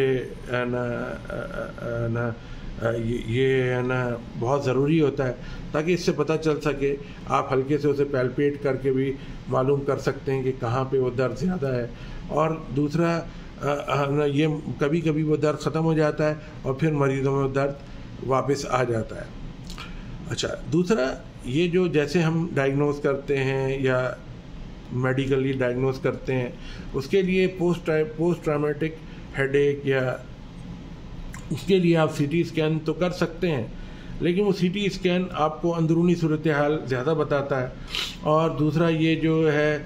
نا یہ نا بہت ضروری ہوتا ہے، تاکہ اس سے پتہ چل سکے، آپ ہلکے سے اسے پیلپیٹ کر کے بھی معلوم کر سکتے ہیں کہ کہاں پہ وہ درد زیادہ ہے، اور دوسرا یہ کبھی کبھی وہ درد ختم ہو جاتا ہے اور پھر مریضوں میں درد واپس آ جاتا ہے۔ اچھا، دوسرا یہ جو جیسے ہم ڈائگنوز کرتے ہیں یا میڈیکلی ڈائگنوز کرتے ہیں، اس کے لیے پوسٹ پوسٹ ٹرامیٹک ہیڈ ایک یا اس کے لیے آپ سی ٹی اسکین تو کر سکتے ہیں، لیکن وہ سی ٹی اسکین آپ کو اندرونی صورتحال زیادہ بتاتا ہے، اور دوسرا یہ جو ہے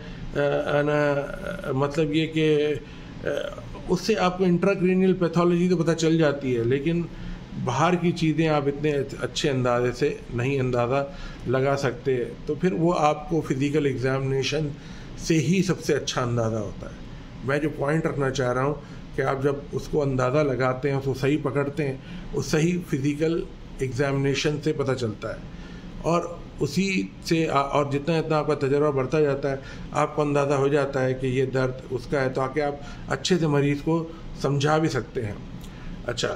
مطلب یہ کہ اس سے آپ کو انٹراکرینیل پیتھولوجی تو پتہ چل جاتی ہے، لیکن باہر کی چیزیں آپ اتنے اچھے اندازے سے نہیں اندازہ لگا سکتے، تو پھر وہ آپ کو فزیکل ایگزامینیشن سے ہی سب سے اچھا اندازہ ہوتا ہے۔ میں جو پوائنٹ رکھنا چاہ رہا ہوں کہ آپ جب اس کو اندازہ لگاتے ہیں، اس کو صحیح پکڑتے ہیں، اس صحیح فزیکل ایگزامینیشن سے پتہ چلتا ہے، اور اسی سے اور جتنا جتنا آپ کا تجربہ بڑھتا جاتا ہے آپ کو اندازہ ہو جاتا ہے کہ یہ درد اس کا ہے، تاکہ آپ اچھے سے مریض کو سمجھا بھی سکتے ہیں۔ اچھا،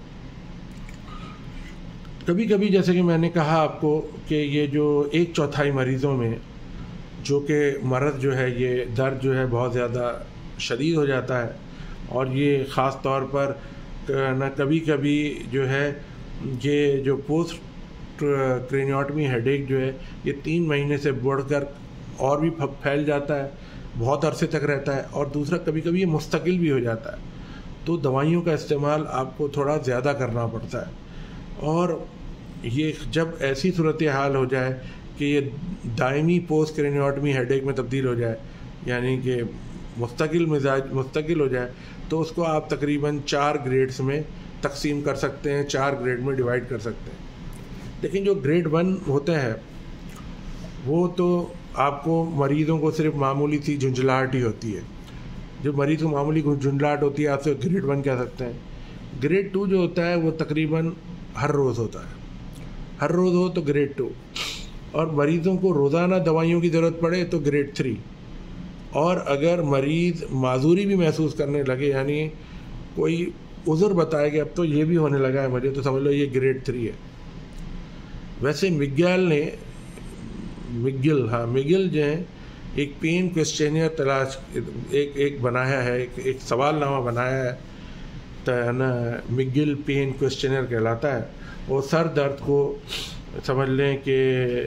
کبھی کبھی جیسے کہ میں نے کہا آپ کو کہ یہ جو ایک چوتھائی مریضوں میں جو کہ مرض جو ہے یہ درد جو ہے بہت زیادہ شدید ہو جاتا ہے، اور یہ خاص طور پر نہ کبھی کبھی جو ہے یہ جو پوسٹ کرینیوٹمی ہیڈ ایک جو ہے یہ تین مہینے سے بڑھ کر اور بھی پھیل جاتا ہے، بہت عرصے تک رہتا ہے، اور دوسرا کبھی کبھی یہ مستقل بھی ہو جاتا ہے، تو دوائیوں کا استعمال آپ کو تھوڑا زیادہ کرنا پڑتا ہے۔ اور یہ جب ایسی صورتحال ہو جائے کہ یہ دائمی پوسٹ کرینیوٹمی ہیڈ ایک میں تبدیل ہو جائے، یعنی کہ مستقل مزاج مستقل ہو جائے، تو اس کو آپ تقریباً چار گریڈز میں تقسیم کر سکتے ہیں، چار گریڈ میں ڈیوائڈ کر سکتے ہیں۔ لیکن جو گریڈ ون ہوتا ہے وہ تو آپ کو مریضوں کو صرف معمولی سی جھنجھلاہٹ ہی ہوتی ہے، جو مریض کو معمولی جھنجھلاہٹ ہوتی ہے آپ سے گریڈ ون کہہ سکتے ہیں۔ گریڈ ٹو جو ہوتا ہے وہ تقریباً ہر روز ہوتا ہے، ہر روز ہو تو گریڈ ٹو، اور مریضوں کو روزانہ دوائیوں کی ضرورت پڑے تو گریڈ تھری، اور اگر مریض معذوری بھی محسوس کرنے لگے، یعنی کوئی عذر بتائے کہ اب تو یہ بھی ہونے لگا ہے مجھے، تو سمجھ لو یہ گریڈ تھری ہے۔ ویسے مگیل نے مگل ہاں مگل جو ہیں ایک پین کوسچینئر تلاش ایک ایک بنایا ہے، ایک ایک سوال نامہ بنایا ہے، تو نا مگل پین کوسچینئر کہلاتا ہے۔ وہ سر درد کو سمجھ لیں کہ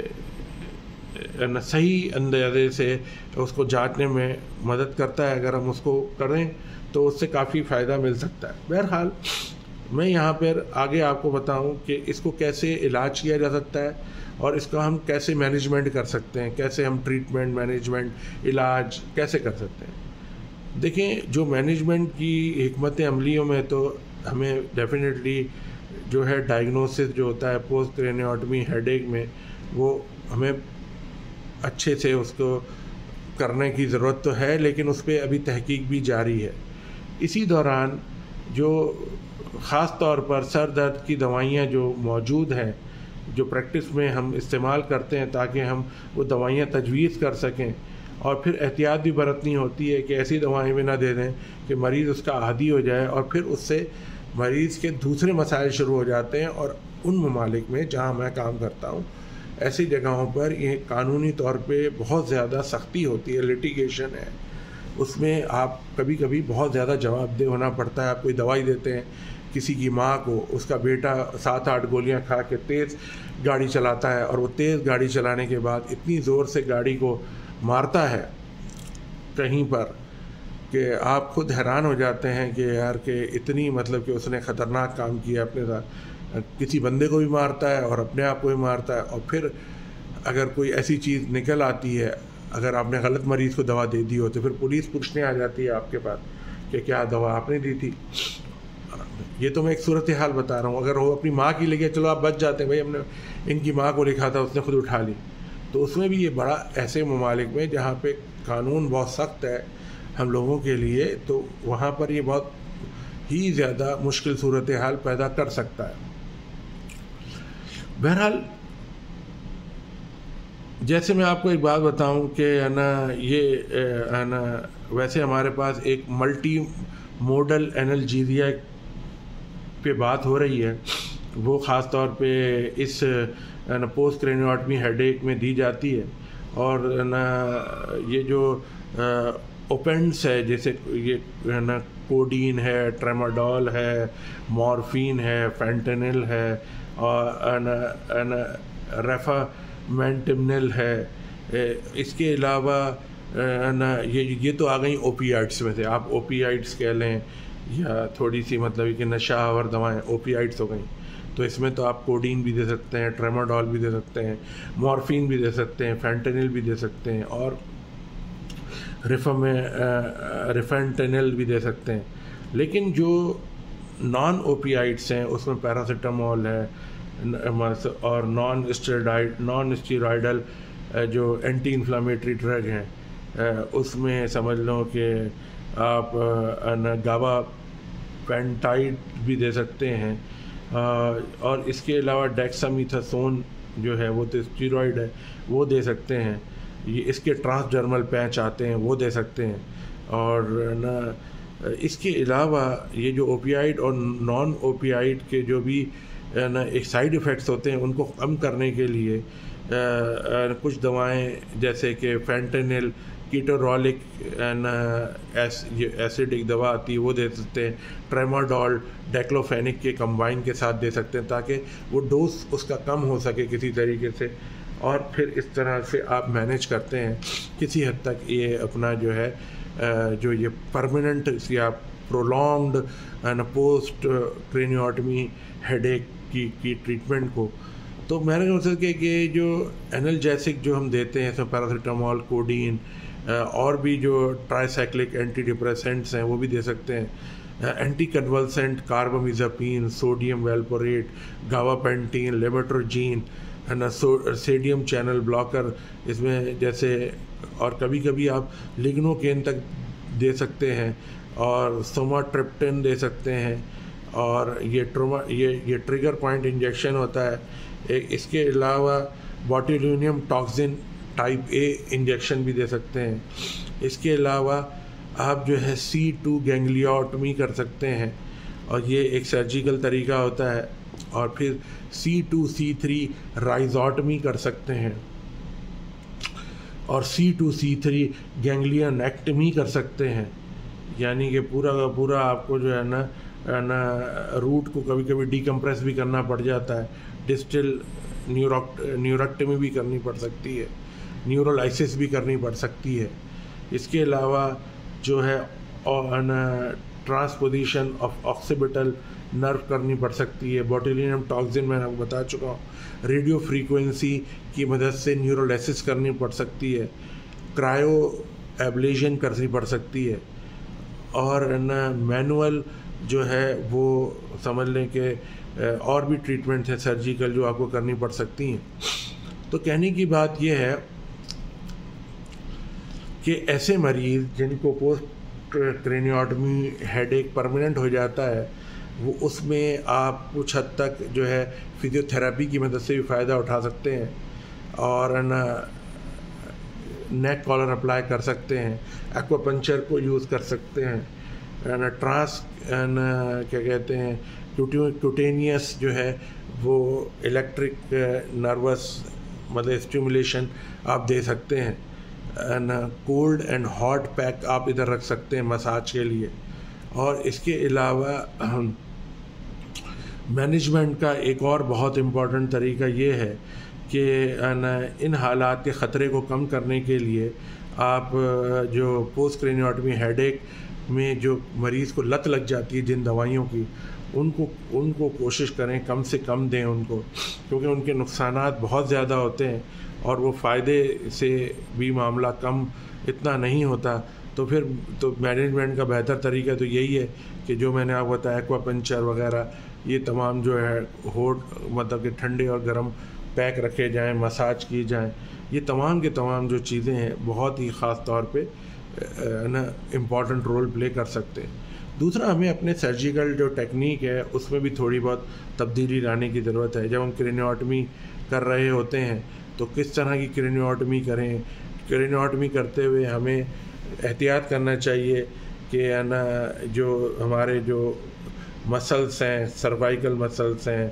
صحیح اندازے سے اس کو جانچنے میں مدد کرتا ہے، اگر ہم اس کو کریں تو اس سے کافی فائدہ مل سکتا ہے۔ بہرحال میں یہاں پر آگے آپ کو بتاؤں کہ اس کو کیسے علاج کیا جا سکتا ہے اور اس کا ہم کیسے مینجمنٹ کر سکتے ہیں، کیسے ہم ٹریٹمنٹ مینجمنٹ علاج کیسے کر سکتے ہیں۔ دیکھیں، جو مینجمنٹ کی حکمت عملیوں میں تو ہمیں ڈیفینیٹلی جو ہے ڈائگنوسس جو ہوتا ہے پوسٹ کرینیوٹمی ہیڈ ایک میں، وہ ہمیں اچھے سے اس کو کرنے کی ضرورت تو ہے، لیکن اس پہ ابھی تحقیق بھی جاری ہے۔ اسی دوران جو خاص طور پر سر درد کی دوائیاں جو موجود ہیں، جو پریکٹس میں ہم استعمال کرتے ہیں تاکہ ہم وہ دوائیاں تجویز کر سکیں، اور پھر احتیاط بھی برتنی ہوتی ہے کہ ایسی دوائیں بھی نہ دے دیں کہ مریض اس کا عادی ہو جائے اور پھر اس سے مریض کے دوسرے مسائل شروع ہو جاتے ہیں۔ اور ان ممالک میں جہاں میں کام کرتا ہوں، ایسی جگہوں پر یہ قانونی طور پہ بہت زیادہ سختی ہوتی ہے، لیٹیگیشن ہے، اس میں آپ کبھی کبھی بہت زیادہ جواب دہ ہونا پڑتا ہے۔ آپ کوئی دوائی دیتے ہیں کسی کی ماں کو، اس کا بیٹا سات آٹھ گولیاں کھا کے تیز گاڑی چلاتا ہے، اور وہ تیز گاڑی چلانے کے بعد اتنی زور سے گاڑی کو مارتا ہے کہیں پر کہ آپ خود حیران ہو جاتے ہیں کہ یار کہ اتنی مطلب کہ اس نے خطرناک کام کیا اپنے ساتھ، کسی بندے کو بھی مارتا ہے اور اپنے آپ کو بھی مارتا ہے۔ اور پھر اگر کوئی ایسی چیز نکل آتی ہے، اگر آپ نے غلط مریض کو دوا دے دی ہو تو پھر پولیس پوچھنے آ جاتی ہے آپ کے پاس کہ کیا دوا آپ نے دی تھی۔ یہ تو میں ایک صورتحال بتا رہا ہوں، اگر وہ اپنی ماں کی لگے چلو آپ بچ جاتے ہیں، بھائی ہم نے ان کی ماں کو لکھا تھا اس نے خود اٹھا لی، تو اس میں بھی یہ بڑا ایسے ممالک میں جہاں پہ قانون بہت سخت ہے ہم لوگوں کے لیے، تو وہاں پر یہ بہت ہی زیادہ مشکل صورتحال پیدا کر سکتا ہے۔ بہرحال جیسے میں آپ کو ایک بات بتاؤں کہ ہے نا یہ ہے نا ویسے ہمارے پاس ایک ملٹی موڈل اینالجیزیا پہ بات ہو رہی ہے، وہ خاص طور پہ اس پوسٹ کرینیوٹمی ہیڈ ایک میں دی جاتی ہے، اور نا یہ جو اوپینٹس ہے، جیسے یہ نا کوڈین ہے، ٹریماڈول ہے، مورفین ہے، فینٹینل ہے، اور ریفامینٹمنل ہے۔ اس کے علاوہ نا یہ یہ تو آ گئیں اوپیائڈس میں سے، آپ اوپیائڈس کہہ لیں یا تھوڑی سی مطلب کہ نشہ آور دوائیں اوپیائڈس ہو گئیں، تو اس میں تو آپ کوڈین بھی دے سکتے ہیں، ٹریماڈول بھی دے سکتے ہیں، مورفین بھی دے سکتے ہیں، فینٹینل بھی دے سکتے ہیں، اور ریفام ریفینٹینل بھی دے سکتے ہیں۔ لیکن جو نان اوپیائڈس ہیں اس میں پیراسیٹامول ہے، اور نان اسٹیرائڈ نان اسٹیرائڈل جو اینٹی انفلامیٹری ڈرگ ہیں، اس میں سمجھ لو کہ آپ گاوا پینٹائڈ بھی دے سکتے ہیں، اور اس کے علاوہ ڈیکسامیتھاسون جو ہے وہ تو اسٹیرائڈ ہے، وہ دے سکتے ہیں۔ یہ اس کے ٹرانسڈرمل پیچ آتے ہیں وہ دے سکتے ہیں، اور نا اس کے علاوہ یہ جو اوپیائڈ اور نان اوپیائڈ کے جو بھی نا ایک سائیڈ ایفیکٹس ہوتے ہیں ان کو کم کرنے کے لیے کچھ دوائیں جیسے کہ فینٹینل کیٹورولک ایسڈ ایک دوا آتی ہے وہ دے سکتے ہیں، ٹریماڈول ڈیکلوفینک کے کمبائن کے ساتھ دے سکتے ہیں تاکہ وہ ڈوز اس کا کم ہو سکے کسی طریقے سے، اور پھر اس طرح سے آپ مینیج کرتے ہیں کسی حد تک یہ اپنا جو ہے جو یہ پرماننٹ یا پرولونگڈ پوسٹ کرینیوٹمی ہیڈ ایک کی کی ٹریٹمنٹ کو تو میں نے سوچا کہ کہ جو انالجیسک جو ہم دیتے ہیں اس میں پیراسیٹامول، کوڈین اور بھی جو ٹرائی سائکلک اینٹی ڈپریسنٹس ہیں وہ بھی دے سکتے ہیں، اینٹی کنولسنٹ کاربامازپین، سوڈیم ویلپوریٹ، گاواپینٹین، لیمٹروجین ہے نا، سوڈیم چینل بلاکر اس میں جیسے، اور کبھی کبھی آپ لیگنوکین تک دے سکتے ہیں، اور سوماٹرپٹن دے سکتے ہیں، اور یہ ٹروما یہ یہ ٹریگر پوائنٹ انجیکشن ہوتا ہے۔ اس کے علاوہ botulinum toxin type A injection بھی دے سکتے ہیں۔ اس کے علاوہ آپ جو ہے سی ٹو گینگلیوٹمی کر سکتے ہیں، اور یہ ایک سرجیکل طریقہ ہوتا ہے، اور پھر سی ٹو سی تھری رائزوٹمی کر سکتے ہیں، اور سی ٹو سی تھری گینگلینیکٹمی کر سکتے ہیں، یعنی کہ پورا کا پورا آپ کو جو ہے نا نا روٹ کو کبھی کبھی ڈیکمپریس بھی کرنا پڑ جاتا ہے، ڈسٹل نیوروک نیوریکٹمی بھی کرنی پڑ سکتی ہے، نیورولائسس بھی کرنی پڑ سکتی ہے۔ اس کے علاوہ جو ہے ٹرانسپوزیشن آف آکسیپیٹل نرو کرنی پڑ سکتی ہے۔ باٹیلینیم ٹاکسن میں نے آپ کو بتا چکا ہوں، ریڈیو فریکوینسی کی مدد سے نیورولائسس کرنی پڑ سکتی ہے، کرائیو ایبلیشن کرنی پڑ سکتی ہے، اور نا مینول جو ہے وہ سمجھ لیں کہ اور بھی ٹریٹمنٹ ہیں سرجیکل جو آپ کو کرنی پڑ سکتی ہیں۔ تو کہنے کی بات یہ ہے کہ ایسے مریض جن کو post craniotomy headache permanent ہو جاتا ہے، وہ اس میں آپ کچھ حد تک جو ہے فزیو تھراپی کی مدد سے بھی فائدہ اٹھا سکتے ہیں، اور نا نیک کالر اپلائی کر سکتے ہیں، ایکوا پنچر کو یوز کر سکتے ہیں، ٹرانس کیا کہتے ہیں کیوٹینیس جو ہے وہ الیکٹرک نروس مطلب اسٹیمولیشن آپ دے سکتے ہیں، کولڈ اینڈ ہاٹ پیک آپ ادھر رکھ سکتے ہیں مساج کے لیے۔ اور اس کے علاوہ مینجمنٹ کا ایک اور بہت امپورٹنٹ طریقہ یہ ہے کہ ان حالات کے خطرے کو کم کرنے کے لیے آپ جو پوسٹ کرینیوٹمی ہیڈ ایک میں جو مریض کو لت لگ جاتی ہے جن دوائیوں کی، ان کو ان کو کوشش کریں کم سے کم دیں ان کو، کیونکہ ان کے نقصانات بہت زیادہ ہوتے ہیں اور وہ فائدے سے بھی معاملہ کم اتنا نہیں ہوتا۔ تو پھر تو مینجمنٹ کا بہتر طریقہ تو یہی ہے کہ جو میں نے آپ کو بتایا ایکوا پنچر وغیرہ، یہ تمام جو ہے ہوٹ مطلب کہ ٹھنڈے اور گرم پیک رکھے جائیں، مساج کی جائیں، یہ تمام کے تمام جو چیزیں ہیں بہت ہی خاص طور پہ نا امپورٹنٹ رول پلے کر سکتے ہیں۔ دوسرا، ہمیں اپنے سرجیکل جو ٹیکنیک ہے اس میں بھی تھوڑی بہت تبدیلی لانے کی ضرورت ہے۔ جب ہم کرینیوٹمی کر رہے ہوتے ہیں تو کس طرح کی کرینیوٹمی کریں، کرینیوٹمی کرتے ہوئے ہمیں احتیاط کرنا چاہیے کہ نا جو ہمارے جو مسلس ہیں، سروائیکل مسلس ہیں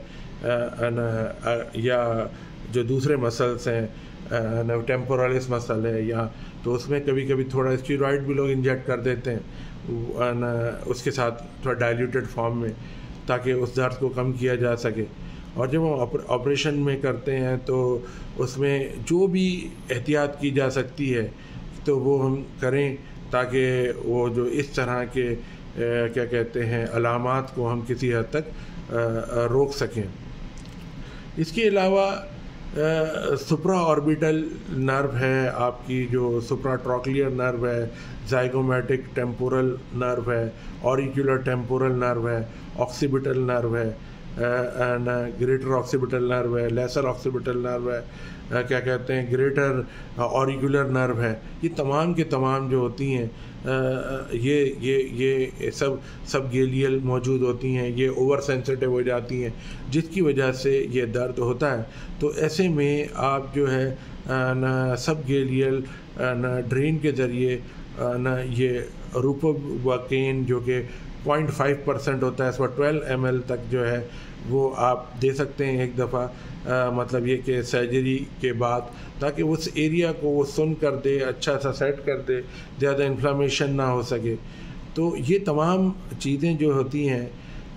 یا جو دوسرے مسلس ہیں، ٹیمپورالس مسل ہے، یا تو اس میں کبھی کبھی تھوڑا اسٹیرائڈ بھی لوگ انجیکٹ کر دیتے ہیں اس کے ساتھ تھوڑا ڈائلیوٹڈ فارم میں، تاکہ اس درد کو کم کیا جا سکے۔ اور جب ہم آپریشن میں کرتے ہیں تو اس میں جو بھی احتیاط کی جا سکتی ہے تو وہ ہم کریں، تاکہ وہ جو اس طرح کے کیا کہتے ہیں علامات کو ہم کسی حد تک روک سکیں۔ اس کے علاوہ سپرا آربیٹل نرو ہے، آپ کی جو سپرا ٹراکلیئر نرو ہے، زائگومیٹک ٹیمپورل نرو ہے، اوریکولر ٹیمپورل نرو ہے، آکسیپیٹل نرو ہے، گریٹر آکسیپیٹل نرو ہے، لیسر آکسیپیٹل نرو ہے، کیا کہتے ہیں گریٹر اوریکولر نرو ہے۔ یہ تمام کے تمام جو ہوتی ہیں یہ یہ یہ سب سب گیلیل موجود ہوتی ہیں، یہ اوور سینسٹیو ہو جاتی ہیں، جس کی وجہ سے یہ درد ہوتا ہے۔ تو ایسے میں آپ جو ہے نا سب گیلیل نا ڈرین کے ذریعے نا یہ روپوواکین جو کہ پوائنٹ فائیو پرسینٹ ہوتا ہے، اس پر ٹویلو ایم ایل تک جو ہے وہ آپ دے سکتے ہیں ایک دفعہ، مطلب یہ کہ سرجری کے بعد، تاکہ اس ایریا کو وہ سن کر دے، اچھا سا سیٹ کر دے، زیادہ انفلامیشن نہ ہو سکے۔ تو یہ تمام چیزیں جو ہوتی ہیں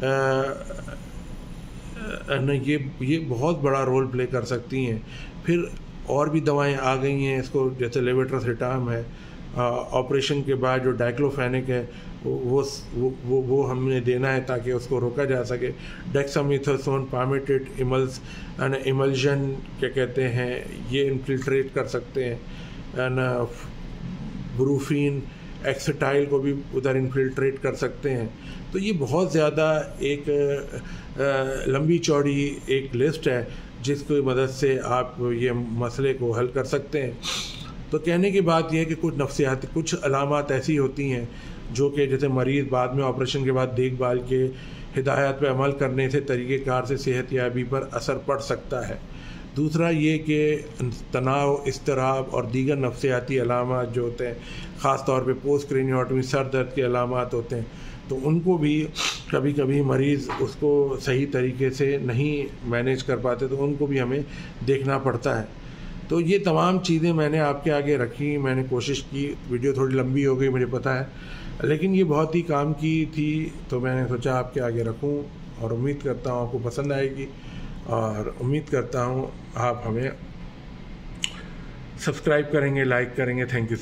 یہ یہ بہت بڑا رول پلے کر سکتی ہیں۔ پھر اور بھی دوائیں آ گئی ہیں اس کو، جیسے لیویٹراسیٹام ہے، آپریشن کے بعد جو ڈائکلوفینک ہے وہ وہ وہ ہم نے دینا ہے تاکہ اس کو روکا جا سکے. ڈیکسامیتھاسون پالمیٹیڈ ایملس ایملژن کیا کہتے ہیں یہ انفلٹریٹ کر سکتے ہیں. بروفین ایکسٹائل کو بھی ادھر انفلٹریٹ کر سکتے ہیں. تو یہ بہت زیادہ ایک لمبی چوڑی ایک لسٹ ہے جس کی مدد سے آپ یہ مسئلے کو حل کر سکتے ہیں. تو کہنے کی بات یہ ہے کہ کچھ نفسیاتی کچھ علامات ایسی ہوتی ہیں جو کہ جیسے مریض بعد میں آپریشن کے بعد دیکھ بھال کے ہدایات پہ عمل کرنے سے طریقہ کار سے صحت یابی پر اثر پڑ سکتا ہے. دوسرا یہ کہ تناؤ، اضطراب اور دیگر نفسیاتی علامات جو ہوتے ہیں، خاص طور پہ پوسٹ کرینیوٹمی سر درد کے علامات ہوتے ہیں، تو ان کو بھی کبھی کبھی مریض اس کو صحیح طریقے سے نہیں مینیج کر پاتے، تو ان کو بھی ہمیں دیکھنا پڑتا ہے. تو یہ تمام چیزیں میں نے آپ کے آگے رکھی. میں نے کوشش کی، ویڈیو تھوڑی لمبی ہو گئی مجھے پتہ ہے، لیکن یہ بہت ہی کام کی تھی تو میں نے سوچا آپ کے آگے رکھوں، اور امید کرتا ہوں آپ کو پسند آئے گی، اور امید کرتا ہوں آپ ہمیں سبسکرائب کریں گے، لائک کریں گے. Thank you.